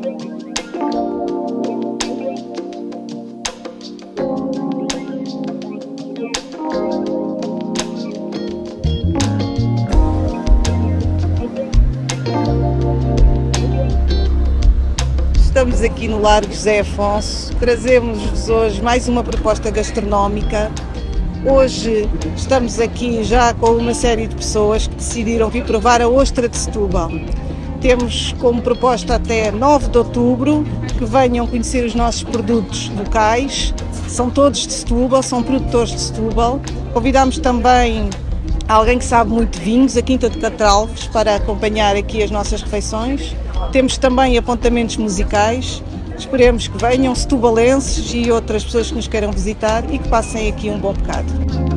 Estamos aqui no Largo José Afonso, trazemos-vos hoje mais uma proposta gastronómica. Hoje estamos aqui já com uma série de pessoas que decidiram vir provar a ostra de Setúbal. Temos como proposta até 9 de outubro que venham conhecer os nossos produtos locais, são todos de Setúbal, são produtores de Setúbal. Convidamos também alguém que sabe muito de vinhos, a Quinta de Catralves, para acompanhar aqui as nossas refeições. Temos também apontamentos musicais, esperemos que venham setubalenses e outras pessoas que nos queiram visitar e que passem aqui um bom bocado.